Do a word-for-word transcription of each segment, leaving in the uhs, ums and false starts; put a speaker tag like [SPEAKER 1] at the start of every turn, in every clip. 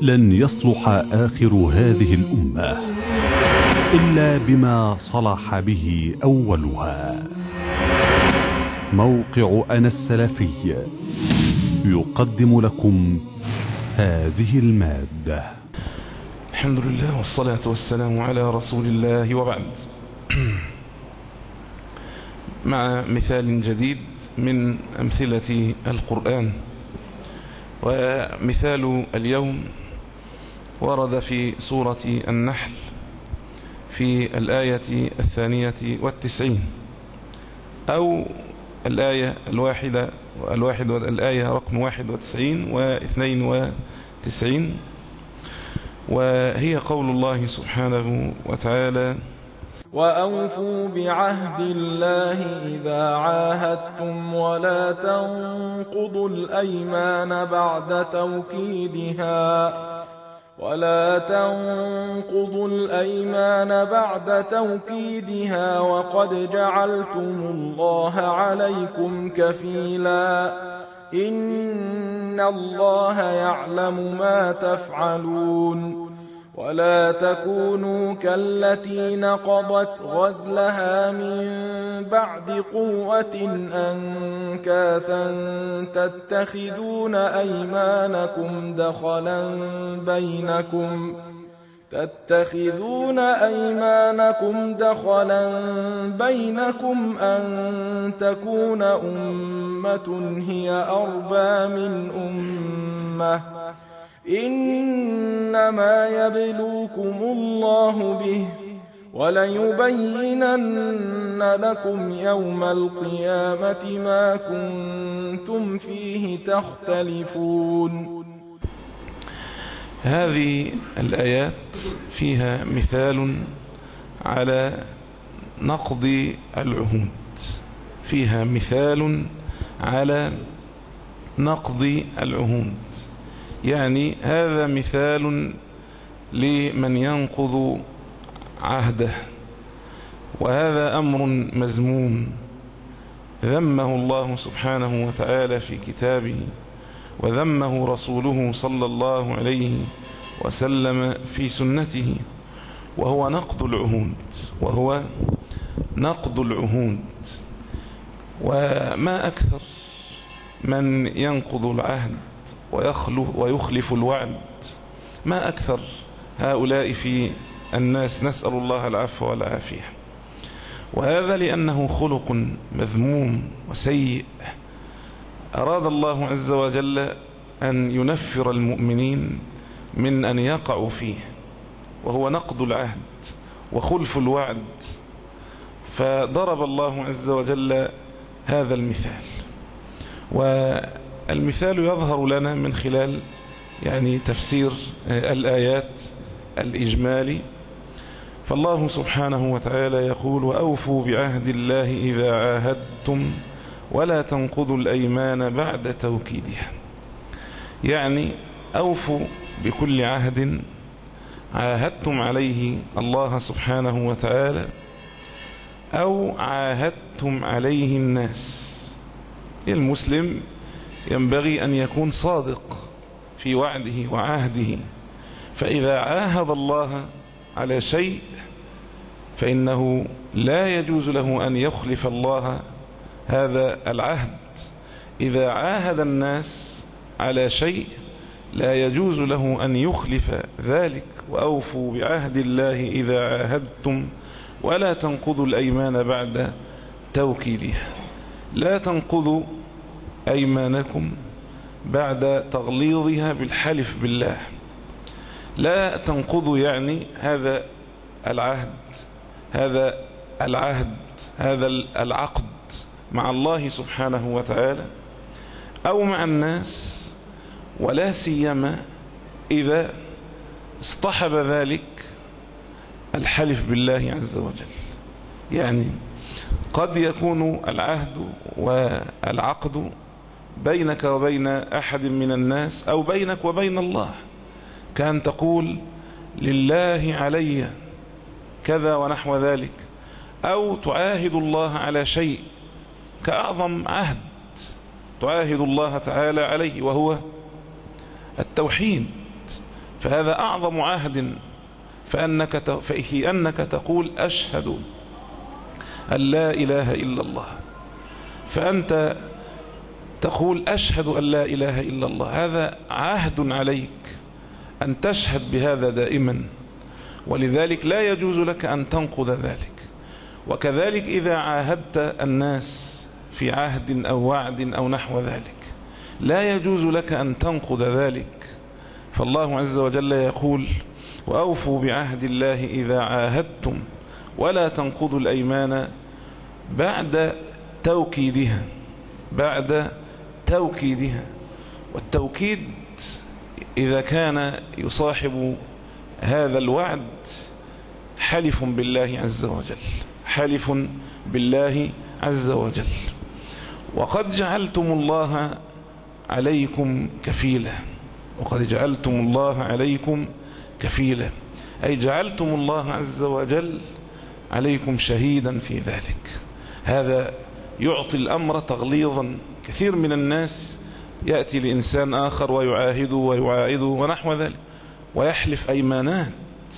[SPEAKER 1] لن يصلح آخر هذه الأمة إلا بما صلح به أولها. موقع أنا السلفي يقدم لكم هذه المادة.
[SPEAKER 2] الحمد لله والصلاة والسلام على رسول الله، وبعد. مع مثال جديد من أمثلة القرآن، ومثال اليوم ورد في سورة النحل في الآية الثانية والتسعين، أو الآية الواحدة الواحد الآية رقم واحد وتسعين واثنين وتسعين، وهي قول الله سبحانه وتعالى:
[SPEAKER 3] وأوفوا بعهد الله إذا عاهدتم ولا تنقضوا الأيمان بعد توكيدها ولا تنقضوا الأيمان بعد توكيدها وقد جعلتم الله عليكم كفيلا إن الله يعلم ما تفعلون. ولا تكونوا كالتي نقضت غزلها من بعد قوة أنكاثا تتخذون أيمانكم دخلا بينكم تتخذون أيمانكم دخلا بينكم أن تكون أمة هي أربى من أمة إنما يبلوكم الله به وليبينن لكم يوم القيامة ما كنتم فيه تختلفون.
[SPEAKER 2] هذه الآيات فيها مثال على نقض العهود فيها مثال على نقض العهود يعني هذا مثال لمن ينقض عهده، وهذا أمر مذموم ذمه الله سبحانه وتعالى في كتابه، وذمه رسوله صلى الله عليه وسلم في سنته، وهو نقض العهود وهو نقض العهود وما أكثر من ينقض العهد ويخلف الوعد، ما أكثر هؤلاء في الناس، نسأل الله العفو والعافية. وهذا لأنه خلق مذموم وسيء أراد الله عز وجل أن ينفر المؤمنين من أن يقعوا فيه، وهو نقض العهد وخلف الوعد. فضرب الله عز وجل هذا المثال، والمثال يظهر لنا من خلال يعني تفسير الآيات الإجمالي. فالله سبحانه وتعالى يقول: وأوفوا بعهد الله إذا عاهدتم ولا تنقضوا الأيمان بعد توكيدها، يعني أوفوا بكل عهد عاهدتم عليه الله سبحانه وتعالى أو عاهدتم عليه الناس. المسلم ينبغي أن يكون صادق في وعده وعهده، فإذا عاهد الله على شيء فإنه لا يجوز له أن يخلف الله هذا العهد. إذا عاهد الناس على شيء لا يجوز له أن يخلف ذلك. وأوفوا بعهد الله إذا عاهدتم ولا تنقضوا الأيمان بعد توكيدها. لا تنقضوا أيمانكم بعد تغليظها بالحلف بالله، لا تنقضوا يعني هذا العهد هذا العهد هذا العقد مع الله سبحانه وتعالى أو مع الناس، ولا سيما إذا اصطحب ذلك الحلف بالله عز وجل. يعني قد يكون العهد والعقد بينك وبين أحد من الناس أو بينك وبين الله، كان تقول لله علي كذا ونحو ذلك، أو تعاهد الله على شيء كأعظم عهد تعاهد الله تعالى عليه وهو التوحيد. فهذا أعظم عهد، فأنك فهي أنك تقول أشهد أن لا إله إلا الله، فأنت تقول أشهد أن لا إله إلا الله، هذا عهد عليك أن تشهد بهذا دائما، ولذلك لا يجوز لك أن تنقض ذلك. وكذلك إذا عاهدت الناس في عهد أو وعد أو نحو ذلك لا يجوز لك أن تنقض ذلك، فالله عز وجل يقول وأوفوا بعهد الله إذا عاهدتم ولا تنقضوا الأيمان بعد توكيدها، بعد توكيدها. والتوكيد إذا كان يصاحب هذا الوعد حلف بالله عز وجل، حلف بالله عز وجل. وقد جعلتم الله عليكم كفيلا، وقد جعلتم الله عليكم كفيلا، أي جعلتم الله عز وجل عليكم شهيدا في ذلك. هذا يعطي الأمر تغليظا. كثير من الناس يأتي لإنسان آخر ويعاهده ويعاهده ونحو ذلك ويحلف أيمانات،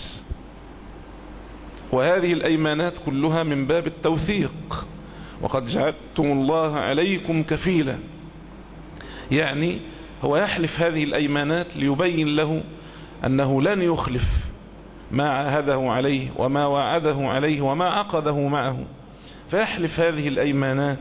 [SPEAKER 2] وهذه الأيمانات كلها من باب التوثيق. وقد جعلتم الله عليكم كفيلا، يعني هو يحلف هذه الأيمانات ليبين له أنه لن يخلف ما عاهده عليه وما وعده عليه وما عقده معه، فيحلف هذه الأيمانات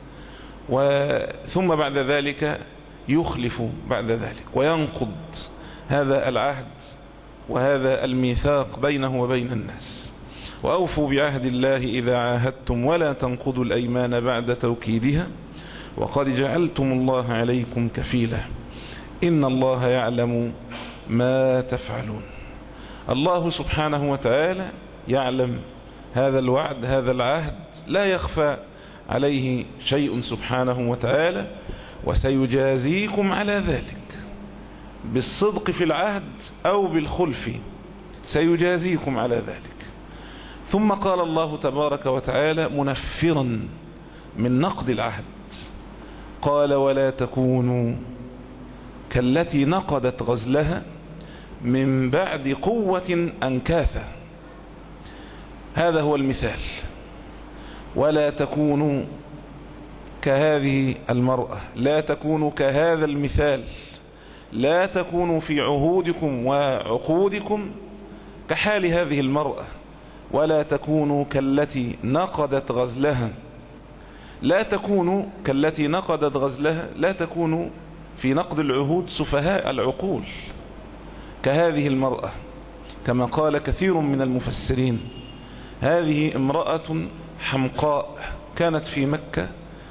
[SPEAKER 2] ثم بعد ذلك يخلف بعد ذلك وينقض هذا العهد وهذا الميثاق بينه وبين الناس. وأوفوا بعهد الله إذا عاهدتم ولا تنقضوا الأيمان بعد توكيدها وقد جعلتم الله عليكم كفيلا إن الله يعلم ما تفعلون. الله سبحانه وتعالى يعلم هذا الوعد، هذا العهد لا يخفى عليه شيء سبحانه وتعالى، وسيجازيكم على ذلك بالصدق في العهد أو بالخلف، سيجازيكم على ذلك. ثم قال الله تبارك وتعالى منفرا من نقض العهد، قال ولا تكونوا كالتي نقضت غزلها من بعد قوة أنكاثا. هذا هو المثال. ولا تكونوا كهذه المرأة، لا تكونوا كهذا المثال، لا تكونوا في عهودكم وعقودكم كحال هذه المرأة، ولا تكونوا كالتي نقضت غزلها، لا تكونوا كالتي نقضت غزلها، لا تكونوا في نقض العهود سفهاء العقول كهذه المرأة، كما قال كثير من المفسرين هذه امرأة حمقاء كانت في مكة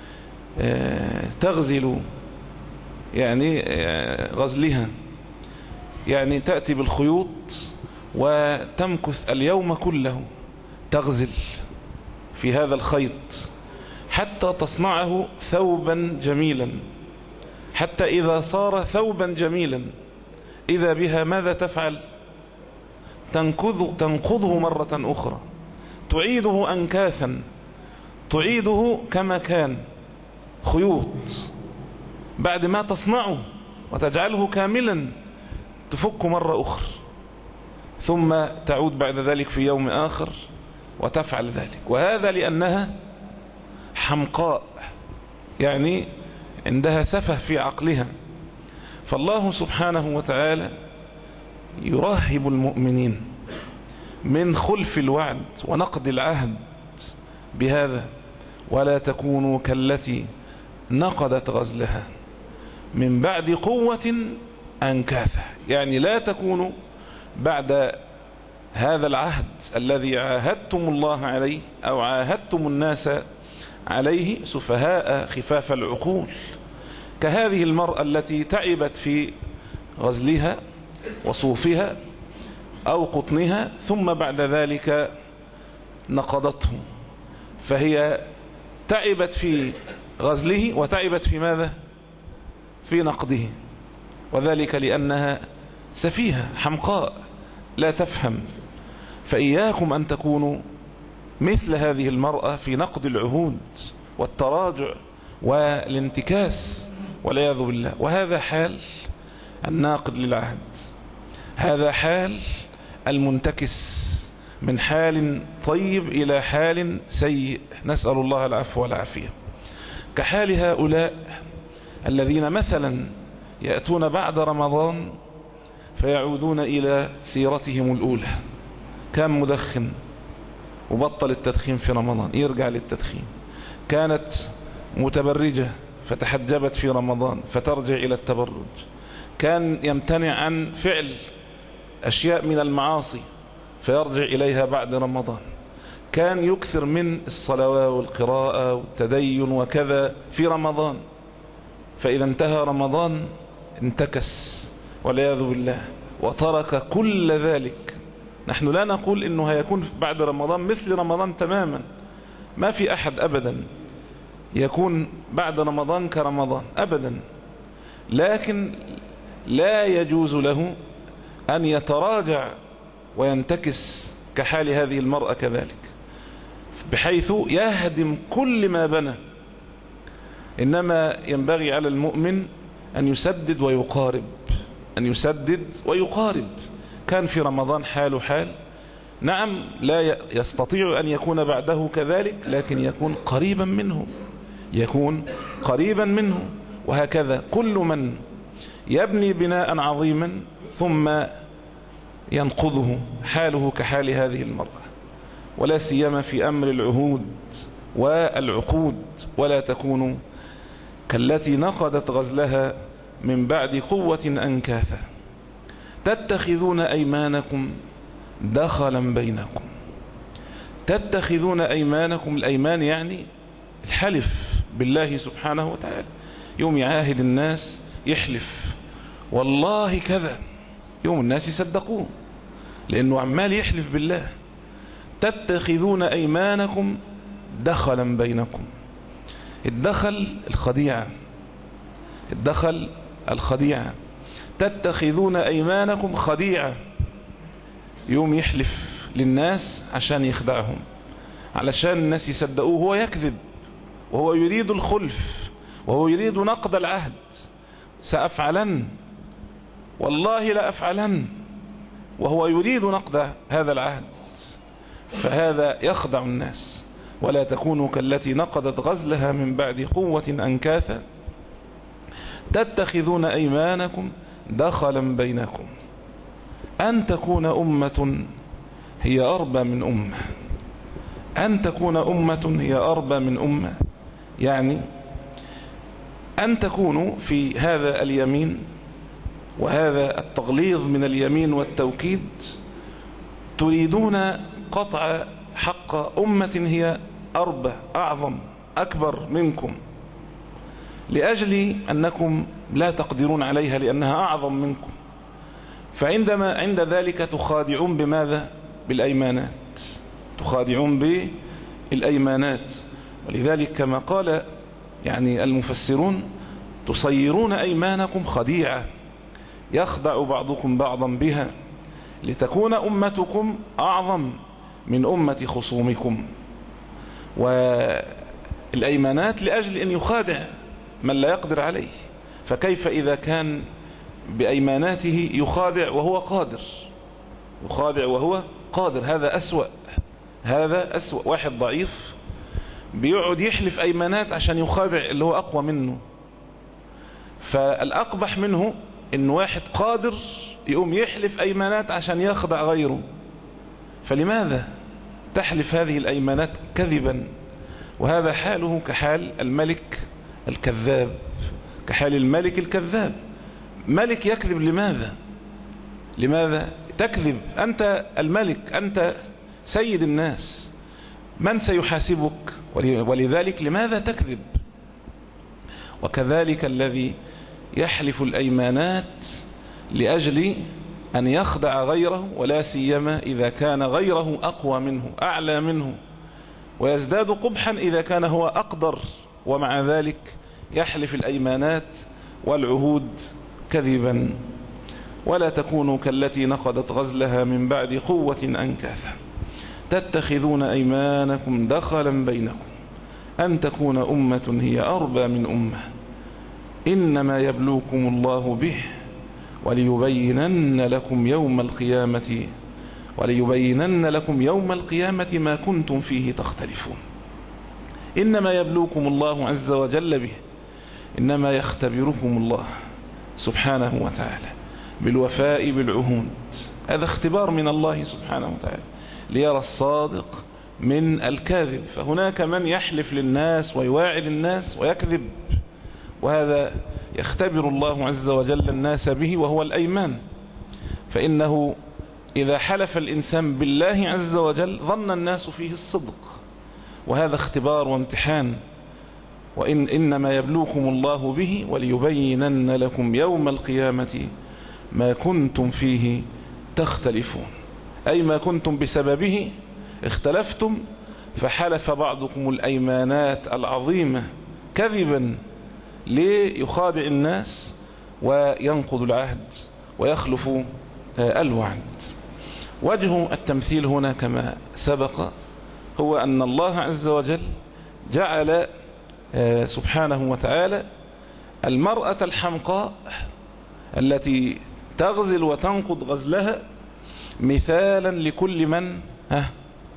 [SPEAKER 2] تغزل يعني غزلها، يعني تأتي بالخيوط وتمكث اليوم كله تغزل في هذا الخيط حتى تصنعه ثوبا جميلا، حتى إذا صار ثوبا جميلا إذا بها ماذا تفعل؟ تنقض تنقضه مرة أخرى، تعيده أنكاثا، تعيده كما كان خيوط، بعد ما تصنعه وتجعله كاملا تفك مرة أخرى، ثم تعود بعد ذلك في يوم آخر وتفعل ذلك. وهذا لأنها حمقاء، يعني عندها سفه في عقلها. فالله سبحانه وتعالى يرهب المؤمنين من خلف الوعد ونقض العهد بهذا، ولا تكونوا كالتي نقضت غزلها من بعد قوة أنكاثا، يعني لا تكونوا بعد هذا العهد الذي عاهدتم الله عليه أو عاهدتم الناس عليه سفهاء خفاف العقول كهذه المرأة التي تعبت في غزلها وصوفها أو قطنها ثم بعد ذلك نقضته، فهي تعبت في غزله وتعبت في ماذا؟ في نقضه، وذلك لأنها سفيهة حمقاء لا تفهم. فإياكم أن تكونوا مثل هذه المرأة في نقض العهود والتراجع والانتكاس والعياذ بالله. وهذا حال الناقض للعهد، هذا حال المنتكس من حال طيب إلى حال سيء، نسأل الله العفو والعافية. كحال هؤلاء الذين مثلا يأتون بعد رمضان فيعودون إلى سيرتهم الأولى، كان مدخن وبطل التدخين في رمضان يرجع للتدخين، كانت متبرجة فتحجبت في رمضان فترجع إلى التبرج، كان يمتنع عن فعل أشياء من المعاصي فيرجع إليها بعد رمضان، كان يكثر من الصلوات والقراءة والتدين وكذا في رمضان، فإذا انتهى رمضان انتكس والعياذ بالله وترك كل ذلك. نحن لا نقول إنه هيكون بعد رمضان مثل رمضان تماما، ما في أحد أبدا يكون بعد رمضان كرمضان أبدا، لكن لا يجوز له أن يتراجع وينتكس كحال هذه المرأة كذلك، بحيث يهدم كل ما بنى. إنما ينبغي على المؤمن أن يسدد ويقارب، أن يسدد ويقارب. كان في رمضان حال حال، نعم لا يستطيع أن يكون بعده كذلك، لكن يكون قريبا منه، يكون قريبا منه. وهكذا كل من يبني بناء عظيما ثم ينقضه حاله كحال هذه المرأة، ولا سيما في أمر العهود والعقود، ولا تكونوا كالتي نقضت غزلها من بعد قوة أنكاثا تتخذون أيمانكم دخلا بينكم. تتخذون أيمانكم، الأيمان يعني الحلف بالله سبحانه وتعالى، يوم يعاهد الناس يحلف والله كذا، يوم الناس يصدقوه لأنه عمال يحلف بالله. تتخذون أيمانكم دخلا بينكم. الدخل الخديعة، الدخل الخديعة. تتخذون أيمانكم خديعة، يوم يحلف للناس عشان يخدعهم، علشان الناس يصدقوه. هو يكذب وهو يريد الخلف وهو يريد نقض العهد. سأفعلن والله لا أفعلن، وهو يريد نقض هذا العهد، فهذا يخدع الناس. ولا تكونوا كالتي نقضت غزلها من بعد قوة أنكاثا تتخذون أيمانكم دخلا بينكم أن تكون أمة هي أربى من أمة. أن تكون أمة هي أربى من أمة، يعني أن تكونوا في هذا اليمين وهذا التغليظ من اليمين والتوكيد تريدون قطع حق أمة هي أربى أعظم أكبر منكم، لأجل أنكم لا تقدرون عليها لأنها أعظم منكم. فعندما عند ذلك تخادعون بماذا؟ بالأيمانات، تخادعون بالأيمانات. ولذلك كما قال يعني المفسرون تصيرون أيمانكم خديعة يخدع بعضكم بعضا بها لتكون أمتكم أعظم من أمة خصومكم. والأيمانات لأجل أن يخادع من لا يقدر عليه، فكيف إذا كان بأيماناته يخادع وهو قادر، يخادع وهو قادر؟ هذا أسوأ، هذا أسوأ. واحد ضعيف بيقعد يحلف أيمانات عشان يخادع اللي هو أقوى منه. فالأقبح منه إن واحد قادر يقوم يحلف أيمانات عشان يخدع غيره. فلماذا تحلف هذه الأيمانات كذبا؟ وهذا حاله كحال الملك الكذاب، كحال الملك الكذاب. ملك يكذب لماذا؟ لماذا تكذب؟ أنت الملك، أنت سيد الناس، من سيحاسبك؟ ولذلك لماذا تكذب؟ وكذلك الذي يحلف الأيمانات لأجل أن يخدع غيره، ولا سيما إذا كان غيره أقوى منه أعلى منه، ويزداد قبحا إذا كان هو أقدر، ومع ذلك يحلف الأيمانات والعهود كذبا. ولا تكونوا كالتي نقضت غزلها من بعد قوة أنكاثا تتخذون أيمانكم دخلا بينكم أن تكون أمة هي أربى من أمة إنما يبلوكم الله به وليبينن لكم يوم القيامة وليبينن لكم يوم القيامة ما كنتم فيه تختلفون. إنما يبلوكم الله عز وجل به، إنما يختبركم الله سبحانه وتعالى بالوفاء بالعهود. هذا اختبار من الله سبحانه وتعالى ليرى الصادق من الكاذب. فهناك من يحلف للناس ويواعد الناس ويكذب، وهذا يختبر الله عز وجل الناس به، وهو الأيمان. فإنه إذا حلف الإنسان بالله عز وجل ظن الناس فيه الصدق، وهذا اختبار وامتحان. وإن إنما يبلوكم الله به وليبينن لكم يوم القيامة ما كنتم فيه تختلفون، أي ما كنتم بسببه اختلفتم، فحلف بعضكم الأيمانات العظيمة كذبا ليخادع الناس وينقض العهد ويخلف الوعد. وجه التمثيل هنا كما سبق هو أن الله عز وجل جعل سبحانه وتعالى المرأة الحمقاء التي تغزل وتنقض غزلها مثالا لكل من ها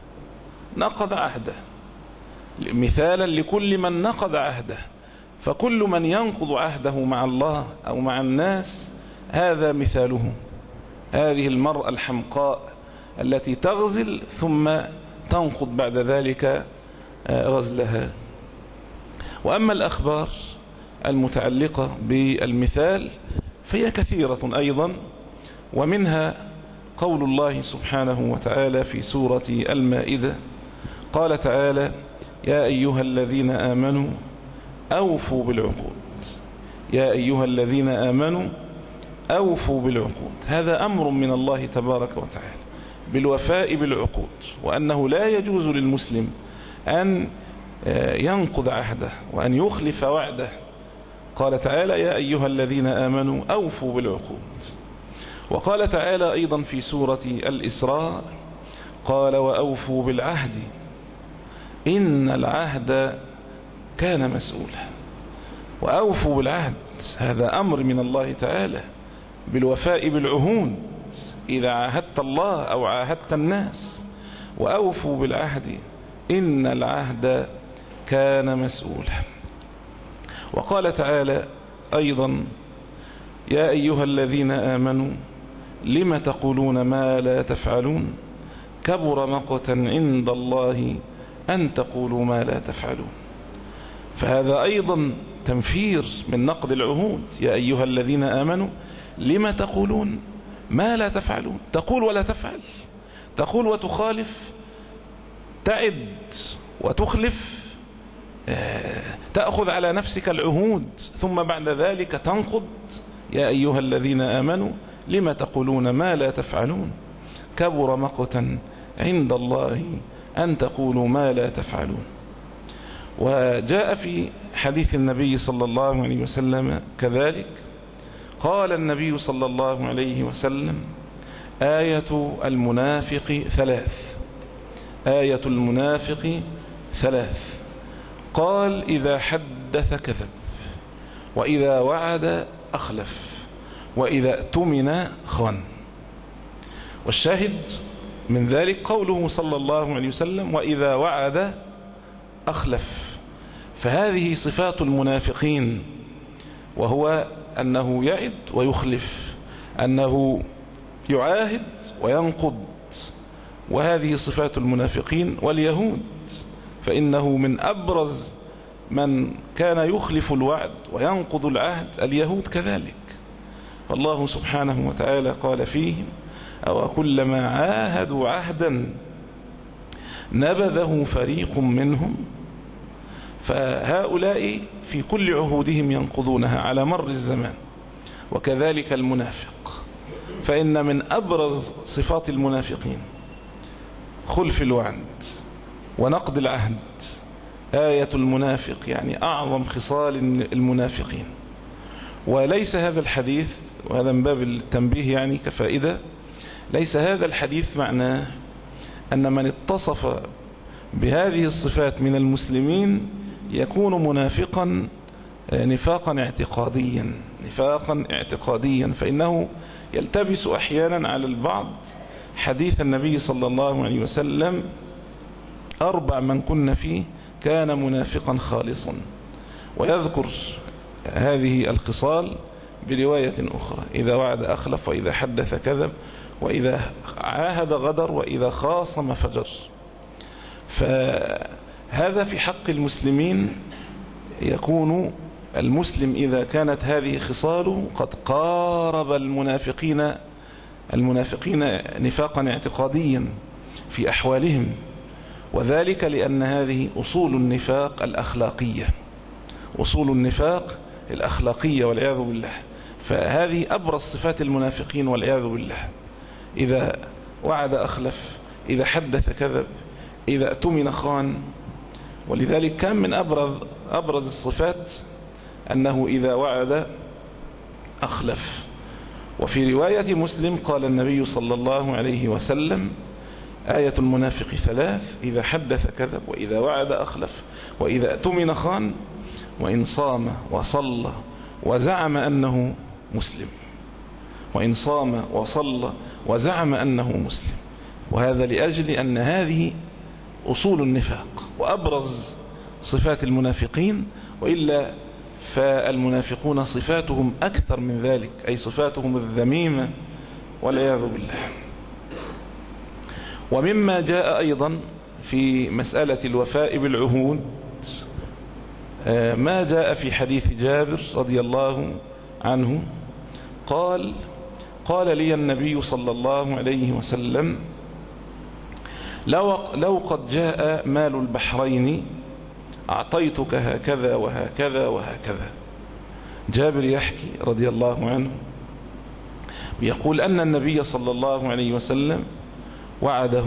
[SPEAKER 2] نقض عهده، مثالا لكل من نقض عهده. فكل من ينقض عهده مع الله أو مع الناس هذا مثاله، هذه المرأة الحمقاء التي تغزل ثم تنقض بعد ذلك غزلها. وأما الأخبار المتعلقة بالمثال فهي كثيرة أيضا، ومنها قول الله سبحانه وتعالى في سورة المائدة، قال تعالى: يا أيها الذين آمنوا أوفوا بالعقود. يا أيها الذين آمنوا أوفوا بالعقود. هذا أمر من الله تبارك وتعالى بالوفاء بالعقود، وأنه لا يجوز للمسلم أن ينقض عهده وأن يخلف وعده. قال تعالى: يا أيها الذين آمنوا أوفوا بالعقود. وقال تعالى أيضا في سورة الإسراء، قال: وأوفوا بالعهد إن العهد كان مسؤولا. وأوفوا بالعهد هذا أمر من الله تعالى بالوفاء بالعهود إذا عاهدت الله أو عاهدت الناس. وأوفوا بالعهد إن العهد كان مسؤولا. وقال تعالى أيضا: يا أيها الذين آمنوا لم تقولون ما لا تفعلون كبر مقتا عند الله أن تقولوا ما لا تفعلون. فهذا أيضا تنفير من نقض العهود. يا أيها الذين آمنوا لم تقولون ما لا تفعلون، تقول ولا تفعل، تقول وتخالف، تعد وتخلف، تأخذ على نفسك العهود ثم بعد ذلك تنقض. يا أيها الذين آمنوا لم تقولون ما لا تفعلون كبر مقتا عند الله أن تقولوا ما لا تفعلون. وجاء في حديث النبي صلى الله عليه وسلم كذلك، قال النبي صلى الله عليه وسلم: آية المنافق ثلاث. آية المنافق ثلاث. قال: إذا حدث كذب، وإذا وعد أخلف، وإذا اؤتمن خان. والشاهد من ذلك قوله صلى الله عليه وسلم: وإذا وعد أخلف. فهذه صفات المنافقين، وهو أنه يعد ويخلف، أنه يعاهد وينقض، وهذه صفات المنافقين. واليهود فإنه من أبرز من كان يخلف الوعد وينقض العهد اليهود كذلك. والله سبحانه وتعالى قال فيهم: أو كلما عاهدوا عهدا نبذه فريق منهم. فهؤلاء في كل عهودهم ينقضونها على مر الزمان. وكذلك المنافق، فإن من أبرز صفات المنافقين خلف الوعد ونقض العهد. آية المنافق يعني أعظم خصال المنافقين. وليس هذا الحديث، وهذا من باب التنبيه يعني كفائدة، ليس هذا الحديث معناه أن من اتصف بهذه الصفات من المسلمين يكون منافقا نفاقا اعتقاديا، نفاقا اعتقاديا، فإنه يلتبس أحيانا على البعض حديث النبي صلى الله عليه وسلم: أربع من كن فيه كان منافقا خالصا، ويذكر هذه الخصال برواية أخرى: إذا وعد أخلف، وإذا حدث كذب، وإذا عاهد غدر، وإذا خاصم فجر. فهذا في حق المسلمين يكون المسلم إذا كانت هذه خصاله قد قارب المنافقين المنافقين نفاقا اعتقاديا في أحوالهم، وذلك لأن هذه أصول النفاق الأخلاقية، أصول النفاق الأخلاقية والعياذ بالله. فهذه أبرز صفات المنافقين والعياذ بالله: إذا وعد أخلف، إذا حدث كذب، إذا اؤتمن خان. ولذلك كان من أبرز, أبرز الصفات أنه إذا وعد أخلف. وفي رواية مسلم قال النبي صلى الله عليه وسلم: آية المنافق ثلاث: إذا حدث كذب، وإذا وعد أخلف، وإذا اؤتمن خان، وإن صام وصلى وزعم أنه مسلم. وإن صام وصلى وزعم أنه مسلم. وهذا لأجل أن هذه أصول النفاق وأبرز صفات المنافقين، وإلا فالمنافقون صفاتهم أكثر من ذلك، أي صفاتهم الذميمة والعياذ بالله. ومما جاء أيضا في مسألة الوفاء بالعهود ما جاء في حديث جابر رضي الله عنه قال: قال لي النبي صلى الله عليه وسلم: لو, لو قد جاء مال البحرين أعطيتك هكذا وهكذا وهكذا. جابر يحكي رضي الله عنه يقول أن النبي صلى الله عليه وسلم وعده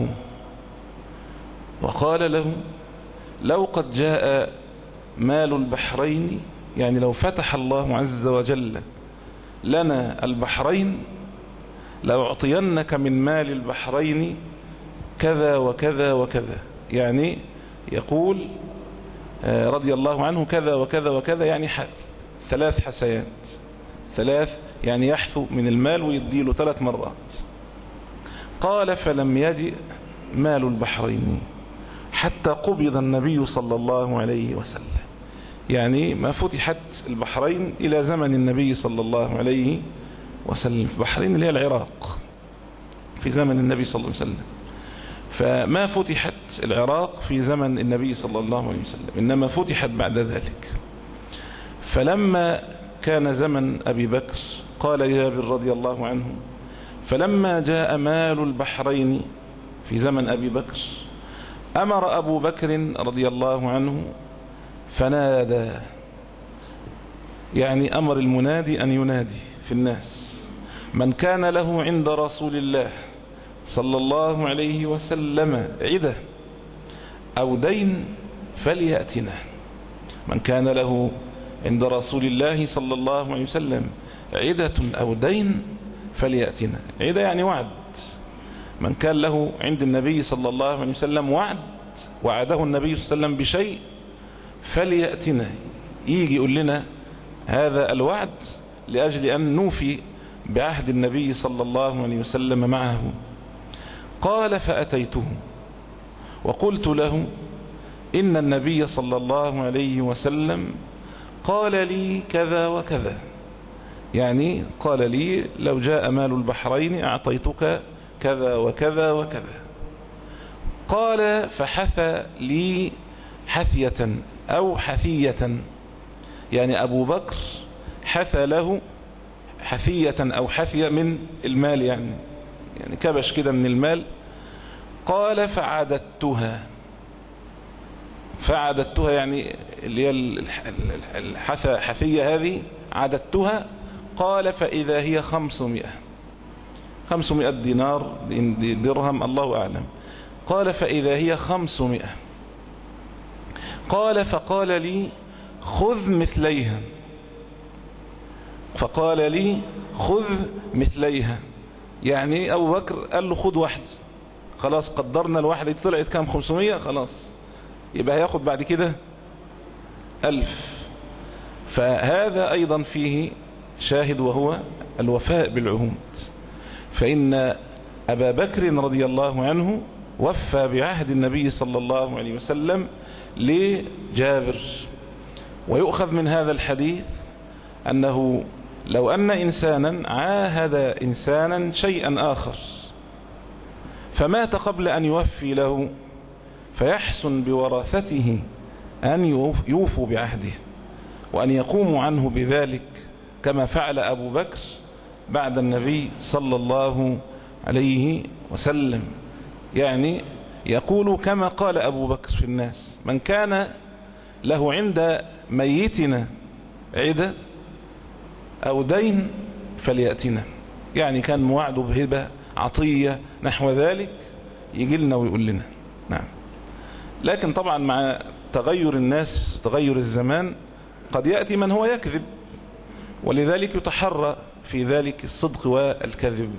[SPEAKER 2] وقال له: لو قد جاء مال البحرين، يعني لو فتح الله عز وجل لنا البحرين لأعطينك من مال البحرين كذا وكذا وكذا. يعني يقول رضي الله عنه كذا وكذا وكذا، يعني ثلاث حسيات، ثلاث يعني يحثو من المال ويديله ثلاث مرات. قال: فلم يجئ مال البحرين حتى قبض النبي صلى الله عليه وسلم. يعني ما فتحت البحرين إلى زمن النبي صلى الله عليه وسلم. البحرين اللي هي العراق في زمن النبي صلى الله عليه وسلم، فما فتحت العراق في زمن النبي صلى الله عليه وسلم، إنما فتحت بعد ذلك. فلما كان زمن أبي بكر قال جابر رضي الله عنه: فلما جاء مال البحرين في زمن أبي بكر أمر أبو بكر رضي الله عنه فنادى، يعني أمر المنادي أن ينادي في الناس: من كان له عند رسول الله صلى الله عليه وسلم عدة أو دين فليأتنا. من كان له عند رسول الله صلى الله عليه وسلم عدة أو دين فليأتنا. عدة يعني وعد. من كان له عند النبي صلى الله عليه وسلم وعد، وعده النبي صلى الله عليه وسلم بشيء، فليأتنا، يجي يقول لنا هذا الوعد لأجل أن نوفي بعهد النبي صلى الله عليه وسلم معه. قال: فأتيته وقلت له: إن النبي صلى الله عليه وسلم قال لي كذا وكذا، يعني قال لي لو جاء مال البحرين أعطيتك كذا وكذا وكذا. قال: فحثى لي حثية أو حثية، يعني أبو بكر حثى له حثية أو حثية من المال، يعني يعني كبش كده من المال. قال: فعددتها. فعددتها يعني اللي هي الحثية هذه عددتها. قال: فإذا هي خمسمائة خمسمائة دينار درهم الله أعلم. قال: فإذا هي خمسمائة. قال: فقال لي: خذ مثليها. فقال لي: خذ مثليها، يعني أبو بكر قال له: خذ واحد، خلاص قدرنا الواحدة طلعت كام؟ خمسمائة، خلاص يبقى هياخد بعد كده ألف. فهذا أيضا فيه شاهد وهو الوفاء بالعهود. فإن أبا بكر رضي الله عنه وفى بعهد النبي صلى الله عليه وسلم لجابر. ويؤخذ من هذا الحديث أنه لو أن إنسانا عاهد إنسانا شيئا آخر فمات قبل أن يوفي له فيحسن بورثته أن يوفوا بعهده وأن يقوموا عنه بذلك كما فعل أبو بكر بعد النبي صلى الله عليه وسلم. يعني يقول كما قال أبو بكر في الناس: من كان له عند ميتنا عدة أو دين فليأتنا. يعني كان موعده بهبة عطية نحو ذلك يجي لنا ويقول لنا. نعم. لكن طبعا مع تغير الناس تغير الزمان قد يأتي من هو يكذب، ولذلك يتحرى في ذلك الصدق والكذب.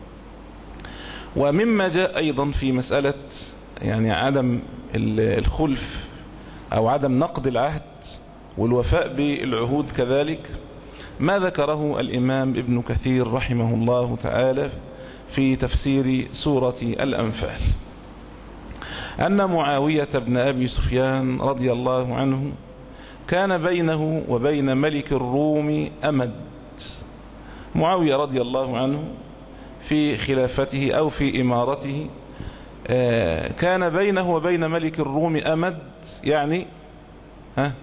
[SPEAKER 2] ومما جاء أيضا في مسألة يعني عدم الخلف أو عدم نقض العهد والوفاء بالعهود كذلك ما ذكره الإمام ابن كثير رحمه الله تعالى في تفسير سورة الأنفال، أن معاوية بن أبي سفيان رضي الله عنه كان بينه وبين ملك الروم أمد. معاوية رضي الله عنه في خلافته أو في إمارته كان بينه وبين ملك الروم أمد، يعني ها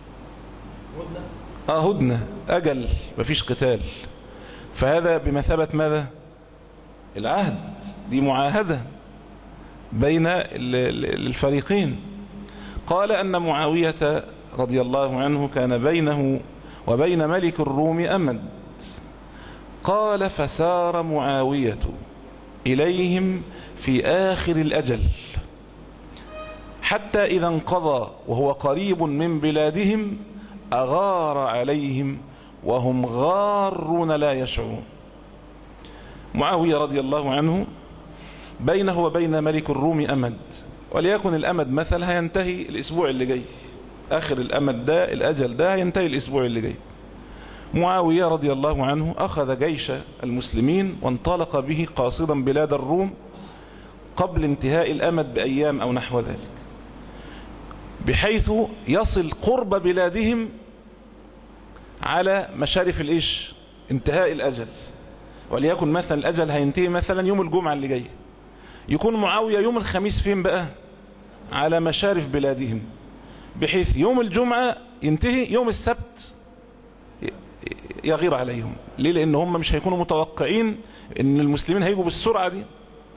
[SPEAKER 2] آه هدنة أجل، مفيش قتال. فهذا بمثابة ماذا؟ العهد، دي معاهدة بين الفريقين. قال أن معاوية رضي الله عنه كان بينه وبين ملك الروم أمد. قال: فسار معاوية إليهم في آخر الأجل حتى إذا انقضى وهو قريب من بلادهم أغار عليهم وهم غارون لا يشعرون. معاوية رضي الله عنه بينه وبين ملك الروم أمد، وليكن الأمد مثلا هينتهي الأسبوع اللي جاي، آخر الأمد ده الأجل ده هينتهي الأسبوع اللي جاي. معاوية رضي الله عنه أخذ جيش المسلمين وانطلق به قاصدا بلاد الروم قبل انتهاء الأمد بأيام أو نحو ذلك، بحيث يصل قرب بلادهم على مشارف الإيش انتهاء الأجل. وليكن مثلا الأجل هينتهي مثلا يوم الجمعة اللي جاي، يكون معاوية يوم الخميس فين بقى؟ على مشارف بلادهم، بحيث يوم الجمعة ينتهي، يوم السبت يغير عليهم. ليه؟ لأن هم مش هيكونوا متوقعين أن المسلمين هيجوا بالسرعة دي.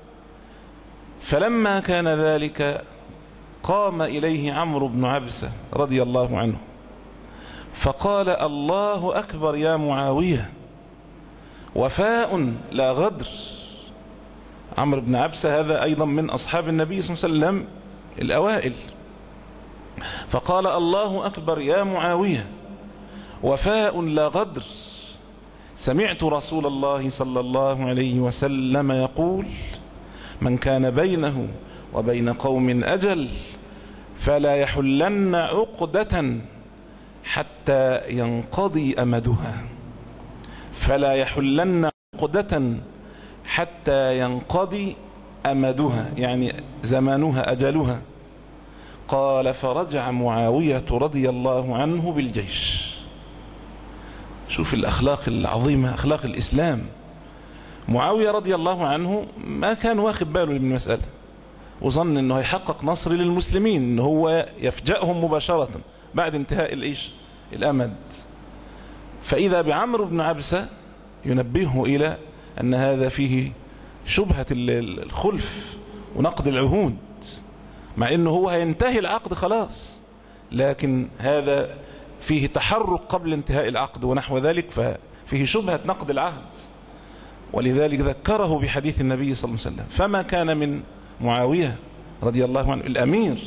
[SPEAKER 2] فلما كان ذلك قام إليه عمرو بن عبسة رضي الله عنه فقال: الله أكبر يا معاوية، وفاء لا غدر. عمرو بن عبسة هذا أيضا من أصحاب النبي صلى الله عليه وسلم الأوائل. فقال: الله أكبر يا معاوية، وفاء لا غدر. سمعت رسول الله صلى الله عليه وسلم يقول: من كان بينه وبين قوم أجل فلا يحلن عقدة حتى ينقضي أمدها، فلا يحلن عقدة حتى ينقضي أمدها، يعني زمانها أجلها. قال: فرجع معاوية رضي الله عنه بالجيش. شوف الأخلاق العظيمة، أخلاق الإسلام. معاوية رضي الله عنه ما كان واخد باله من المسألة، وظن أنه هيحقق نصر للمسلمين، أنه هو يفجأهم مباشرة بعد انتهاء الإيش الأمد. فإذا بعمرو بن عبسة ينبهه إلى أن هذا فيه شبهة الخلف ونقض العهود، مع أنه هو هينتهي العقد خلاص، لكن هذا فيه تحرك قبل انتهاء العقد ونحو ذلك، ففيه شبهة نقض العهد. ولذلك ذكره بحديث النبي صلى الله عليه وسلم. فما كان من معاوية رضي الله عنه الأمير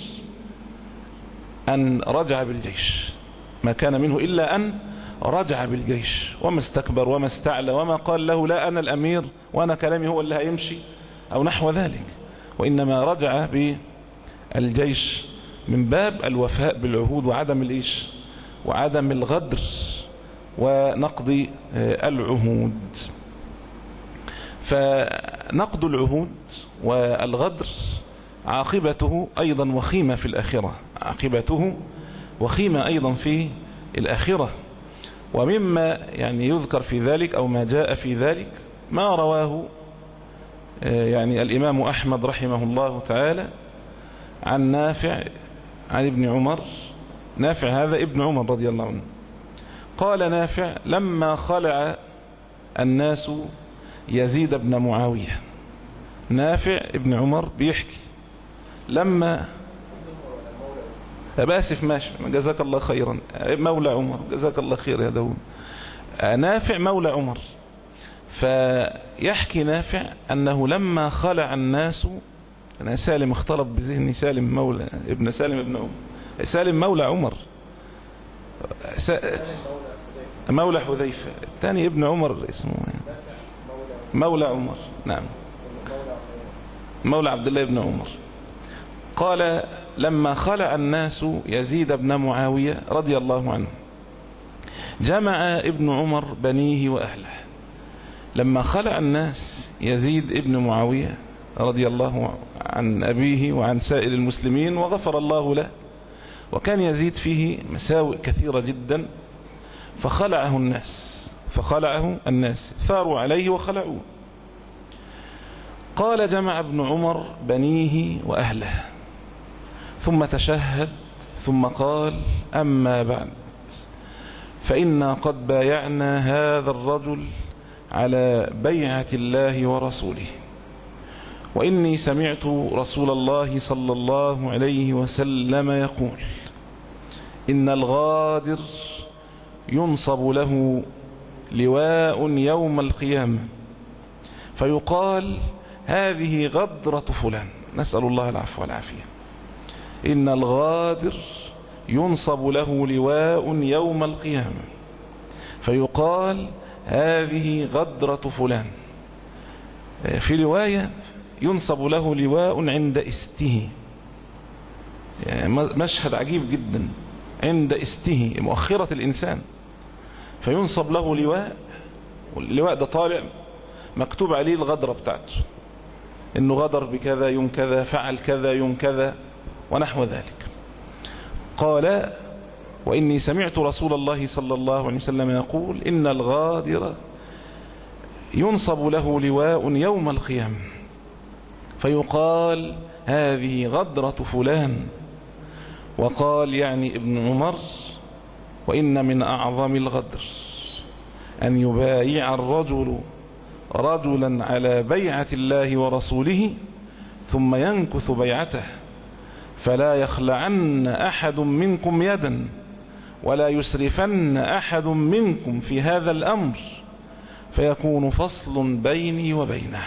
[SPEAKER 2] أن رجع بالجيش، ما كان منه إلا أن رجع بالجيش، وما استكبر وما استعلى وما قال له لا أنا الأمير وأنا كلامي هو اللي هيمشي أو نحو ذلك، وإنما رجع بالجيش من باب الوفاء بالعهود وعدم الإيش وعدم الغدر ونقض العهود. فنقض العهود والغدر عاقبته أيضا وخيمة في الآخرة، عاقبته وخيمة أيضا في الآخرة. ومما يعني يذكر في ذلك أو ما جاء في ذلك ما رواه يعني الإمام أحمد رحمه الله تعالى عن نافع عن ابن عمر. نافع هذا ابن عمر رضي الله عنه. قال نافع: لما خلع الناس يزيد بن معاوية. نافع ابن عمر بيحكي لما باسف ماشي جزاك الله خيرا مولى عمر، جزاك الله خير يا داود. نافع مولى عمر. فيحكي نافع أنه لما خلع الناس، أنا سالم اختلط بذهني سالم مولى ابن سالم ابن عمر، سالم مولى عمر س... مولى حذيفة، الثاني ابن عمر اسمه مولى عمر، نعم مولى عبد الله بن عمر. قال: لما خلع الناس يزيد بن معاوية رضي الله عنه جمع ابن عمر بنيه وأهله. لما خلع الناس يزيد ابن معاوية رضي الله عن أبيه وعن سائر المسلمين وغفر الله له، وكان يزيد فيه مساوئ كثيرة جدا، فخلعه الناس فخلعه الناس ثاروا عليه وخلعوه. قال: جمع ابن عمر بنيه وأهله ثم تشهد ثم قال: أما بعد، فإنا قد بايعنا هذا الرجل على بيعة الله ورسوله، وإني سمعت رسول الله صلى الله عليه وسلم يقول: إن الغادر ينصب له لواء يوم القيامة فيقال: هذه غدرة فلان. نسأل الله العفو والعافية. إن الغادر ينصب له لواء يوم القيامة فيقال: هذه غدرة فلان. في رواية: ينصب له لواء عند استه، يعني مشهد عجيب جدا، عند استه مؤخرة الإنسان، فينصب له لواء، واللواء ده طالع مكتوب عليه الغدرة بتاعته، إنه غدر بكذا يوم كذا، فعل كذا يوم كذا ونحو ذلك. قال: وإني سمعت رسول الله صلى الله عليه وسلم يقول: إن الغادر ينصب له لواء يوم القيامة فيقال: هذه غدرة فلان. وقال يعني ابن عمر: وإن من أعظم الغدر أن يبايع الرجل رجلا على بيعة الله ورسوله ثم ينكث بيعته، فلا يخلعن أحد منكم يدا ولا يسرفن أحد منكم في هذا الأمر فيكون فصل بيني وبينه.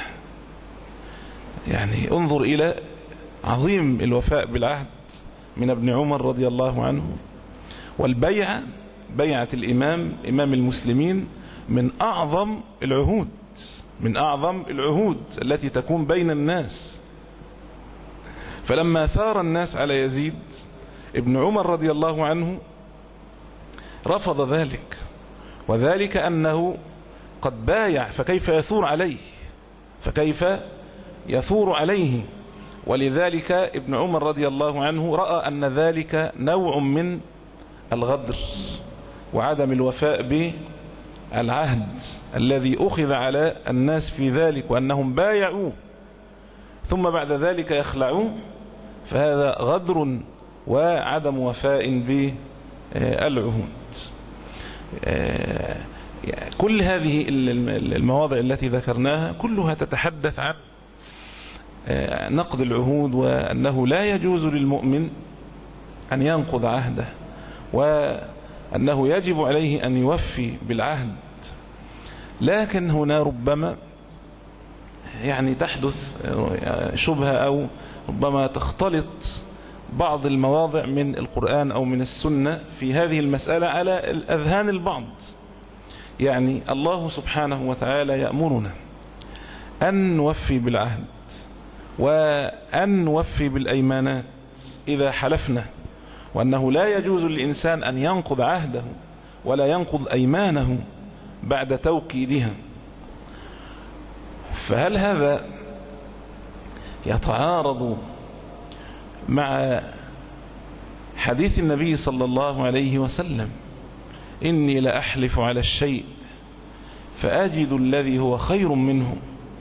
[SPEAKER 2] يعني انظر إلى عظيم الوفاء بالعهد من ابن عمر رضي الله عنه. والبيعة، بيعة الإمام إمام المسلمين، من أعظم العهود من أعظم العهود التي تكون بين الناس. فلما ثار الناس على يزيد ابن عمر رضي الله عنه رفض ذلك، وذلك أنه قد بايع، فكيف يثور عليه فكيف يثور عليه ولذلك ابن عمر رضي الله عنه رأى أن ذلك نوع من الغدر وعدم الوفاء بالعهد الذي أخذ على الناس في ذلك، وأنهم بايعوه ثم بعد ذلك يخلعوه، فهذا غدر وعدم وفاء بالعهود. كل هذه المواضع التي ذكرناها كلها تتحدث عن نقض العهود، وأنه لا يجوز للمؤمن أن ينقض عهده، وأنه يجب عليه أن يوفي بالعهد. لكن هنا ربما يعني تحدث شبهة أو ربما تختلط بعض المواضع من القرآن أو من السنة في هذه المسألة على الأذهان البعض. يعني الله سبحانه وتعالى يأمرنا أن نوفي بالعهد وأن نوفي بالأيمانات إذا حلفنا، وأنه لا يجوز للإنسان أن ينقض عهده ولا ينقض أيمانه بعد توكيدها. فهل هذا يتعارض مع حديث النبي صلى الله عليه وسلم إني لأحلف على الشيء فأجد الذي هو خير منه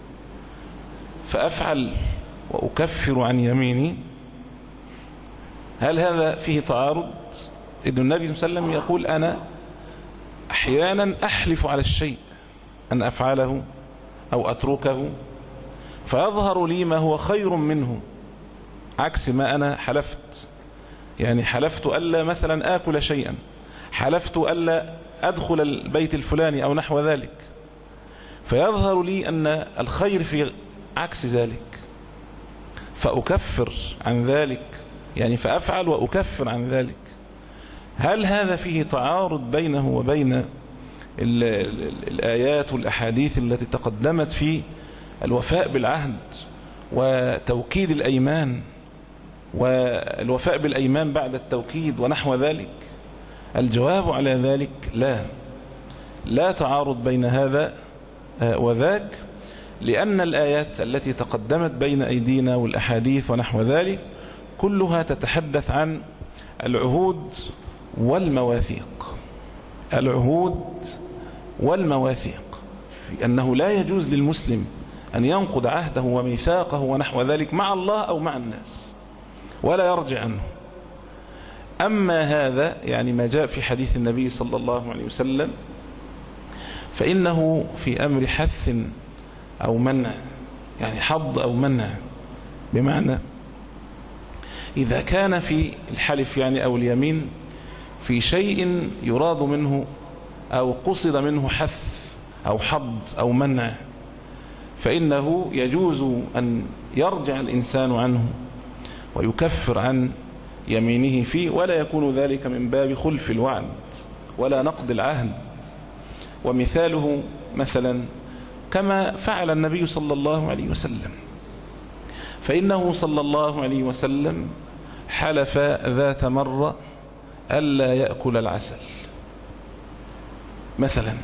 [SPEAKER 2] فأفعل وأكفر عن يميني؟ هل هذا فيه تعارض؟ إذن النبي صلى الله عليه وسلم يقول أنا أحيانا أحلف على الشيء أن أفعله أو أتركه فيظهر لي ما هو خير منه عكس ما أنا حلفت. يعني حلفت ألا مثلا آكل شيئا، حلفت ألا أدخل البيت الفلاني أو نحو ذلك، فيظهر لي أن الخير في عكس ذلك فأكفر عن ذلك، يعني فأفعل وأكفر عن ذلك. هل هذا فيه تعارض بينه وبين ال ال الآيات والأحاديث التي تقدمت في الوفاء بالعهد وتوكيد الأيمان والوفاء بالأيمان بعد التوكيد ونحو ذلك؟ الجواب على ذلك لا، لا تعارض بين هذا وذاك، لأن الآيات التي تقدمت بين أيدينا والأحاديث ونحو ذلك كلها تتحدث عن العهود والمواثيق. العهود والمواثيق، أنه لا يجوز للمسلم أن ينقض عهده وميثاقه ونحو ذلك مع الله أو مع الناس ولا يرجع عنه. أما هذا يعني ما جاء في حديث النبي صلى الله عليه وسلم فإنه في أمر حث أو منع، يعني حض أو منع، بمعنى إذا كان في الحلف يعني أو اليمين في شيء يراد منه أو قصد منه حث أو حض أو منع فإنه يجوز أن يرجع الإنسان عنه ويكفر عن يمينه فيه، ولا يكون ذلك من باب خلف الوعد ولا نقض العهد. ومثاله مثلا كما فعل النبي صلى الله عليه وسلم، فإنه صلى الله عليه وسلم حلف ذات مرة ألا يأكل العسل مثلا.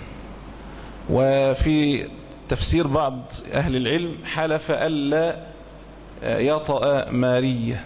[SPEAKER 2] وفي تفسير بعض أهل العلم حلف ألا يطأ مارية.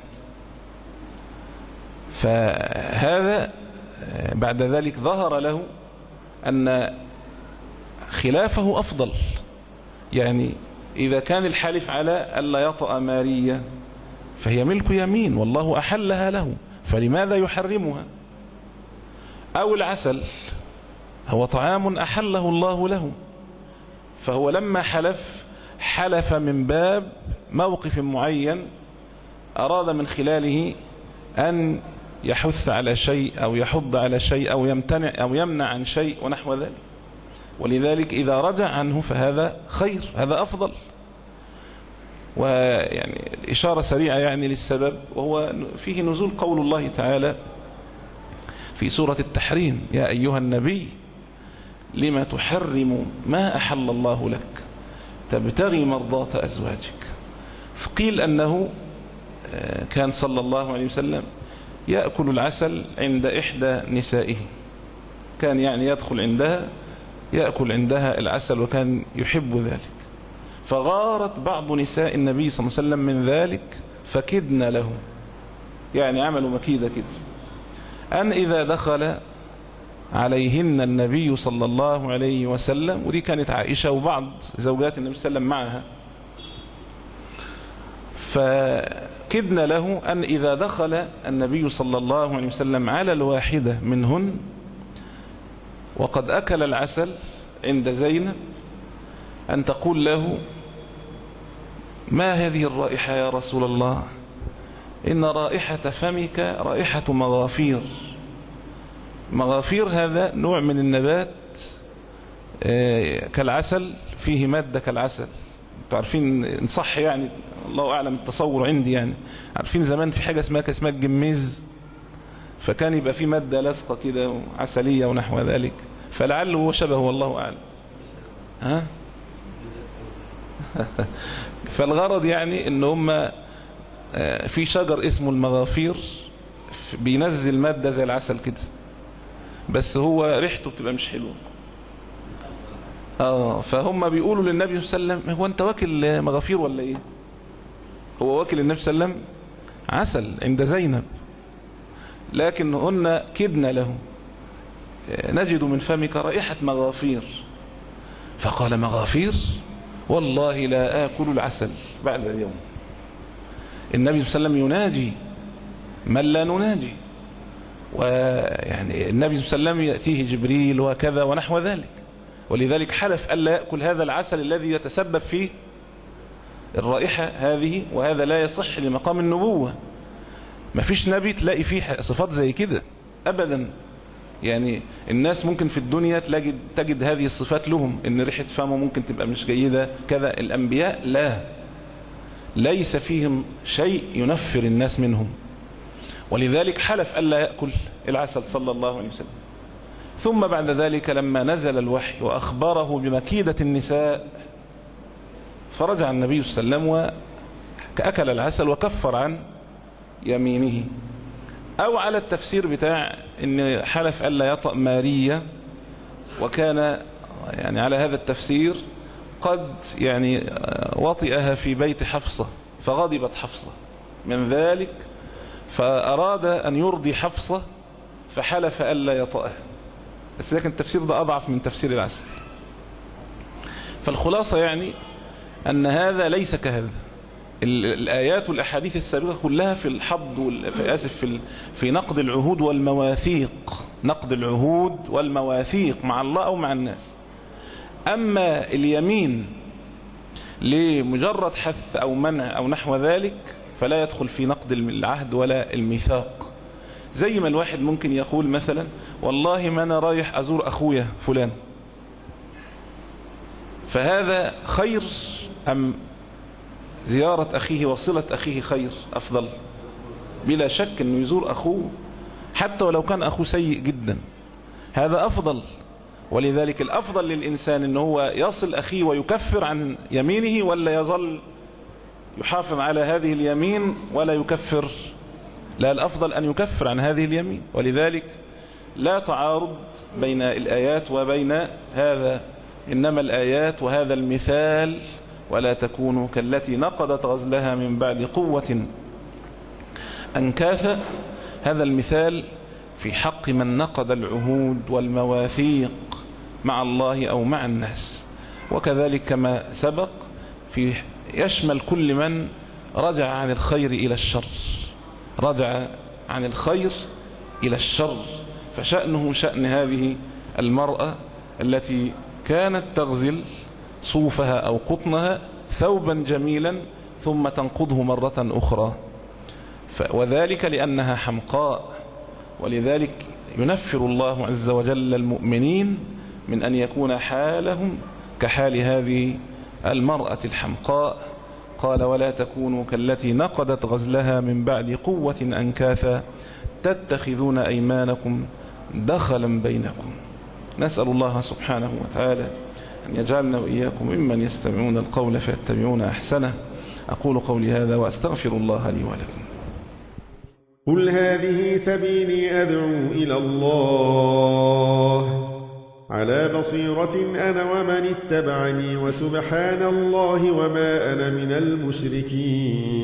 [SPEAKER 2] فهذا بعد ذلك ظهر له أن خلافه أفضل، يعني إذا كان الحلف على ألا يطأ مارية فهي ملك يمين والله أحلها له، فلماذا يحرمها؟ أو العسل هو طعام أحله الله له، فهو لما حلف حلف من باب موقف معين أراد من خلاله أن يحث على شيء أو يحض على شيء أو يمتنع أو يمنع عن شيء ونحو ذلك، ولذلك إذا رجع عنه فهذا خير، هذا أفضل. ويعني الإشارة سريعة يعني للسبب، وهو فيه نزول قول الله تعالى في سورة التحريم يا أيها النبي لما تحرم ما أحل الله لك تبتغي مرضات أزواجك. فقيل أنه كان صلى الله عليه وسلم يأكل العسل عند إحدى نسائه، كان يعني يدخل عندها يأكل عندها العسل وكان يحب ذلك، فغارت بعض نساء النبي صلى الله عليه وسلم من ذلك فكدنا له، يعني عملوا مكيدة كده، أن إذا دخل عليهن النبي صلى الله عليه وسلم، ودي كانت عائشة وبعض زوجات النبي صلى الله عليه وسلم معها، فكدنا له أن إذا دخل النبي صلى الله عليه وسلم على الواحدة منهن وقد أكل العسل عند زينب أن تقول له ما هذه الرائحة يا رسول الله؟ إن رائحة فمك رائحة مغافير. مغافير هذا نوع من النبات كالعسل، فيه مادة كالعسل. عارفين إن صح يعني الله أعلم التصور عندي، يعني عارفين زمان في حاجة اسمها اسمها الجميز، فكان يبقى في مادة لصقة كده عسلية ونحو ذلك، فلعله هو شبه والله أعلم. ها فالغرض يعني ان هم في شجر اسمه المغافير بينزل مادة زي العسل كده، بس هو ريحته بتبقى مش حلوة. اه فهم بيقولوا للنبي صلى الله عليه وسلم هو انت واكل مغافير ولا ايه؟ هو واكل النبي صلى الله عليه وسلم عسل عند زينب، لكن هن كدنا له نجد من فمك رائحة مغافير. فقال مغافير والله لا آكل العسل بعد اليوم. النبي صلى الله عليه وسلم يناجي من لا نناجي، ويعني النبي صلى الله عليه وسلم يأتيه جبريل وكذا ونحو ذلك، ولذلك حلف ألا يأكل هذا العسل الذي يتسبب فيه الرائحة هذه، وهذا لا يصح لمقام النبوة. ما فيش نبي تلاقي فيه صفات زي كده أبدا. يعني الناس ممكن في الدنيا تجد, تجد هذه الصفات لهم، إن ريحة فمه ممكن تبقى مش جيدة كذا. الأنبياء لا، ليس فيهم شيء ينفر الناس منهم، ولذلك حلف ألا يأكل العسل صلى الله عليه وسلم. ثم بعد ذلك لما نزل الوحي وأخبره بمكيدة النساء فرجع النبي صلى الله عليه وسلم وأكل العسل وكفر عن يمينه. أو على التفسير بتاع إن حلف ألا يطأ ماريا، وكان يعني على هذا التفسير قد يعني وطئها في بيت حفصة فغضبت حفصة من ذلك، فأراد أن يرضي حفصة فحلف ألا يطأها. بس لكن التفسير ده أضعف من تفسير العسل. فالخلاصة يعني أن هذا ليس كهذا. الآيات والأحاديث السابقة كلها في الحض في آسف في في نقد العهود والمواثيق، نقد العهود والمواثيق مع الله أو مع الناس. أما اليمين لمجرد حث أو منع أو نحو ذلك فلا يدخل في نقد العهد ولا الميثاق. زي ما الواحد ممكن يقول مثلا والله ما أنا رايح أزور أخويا فلان، فهذا خير أم زيارة أخيه وصلة أخيه خير أفضل؟ بلا شك أنه يزور أخوه حتى ولو كان أخوه سيء جدا، هذا أفضل. ولذلك الأفضل للإنسان أنه هو يصل أخيه ويكفر عن يمينه، ولا يظل يحافظ على هذه اليمين ولا يكفر؟ لا، الأفضل أن يكفر عن هذه اليمين. ولذلك لا تعارض بين الآيات وبين هذا، إنما الآيات وهذا المثال ولا تكونوا كالتي نقضت غزلها من بعد قوة أنكاثا، هذا المثال في حق من نقض العهود والمواثيق مع الله أو مع الناس. وكذلك كما سبق في يشمل كل من رجع عن الخير إلى الشر، رجع عن الخير إلى الشر. فشأنه شأن هذه المرأة التي كانت تغزل صوفها أو قطنها ثوبا جميلا ثم تنقضه مرة أخرى، وذلك لأنها حمقاء. ولذلك ينفر الله عز وجل المؤمنين من أن يكون حالهم كحال هذه المرأة الحمقاء. قال ولا تكونوا كالتي نقضت غزلها من بعد قوة أنكاثا تتخذون أيمانكم دخلا بينكم. نسأل الله سبحانه وتعالى أن يجعلنا وإياكم ممن يستمعون القول فيتبعون أحسنه. أقول قولي هذا وأستغفر الله لي ولكم.
[SPEAKER 4] قل هذه سبيلي أدعو إلى الله على بصيرة أنا ومن اتبعني، وسبحان الله وما أنا من المشركين.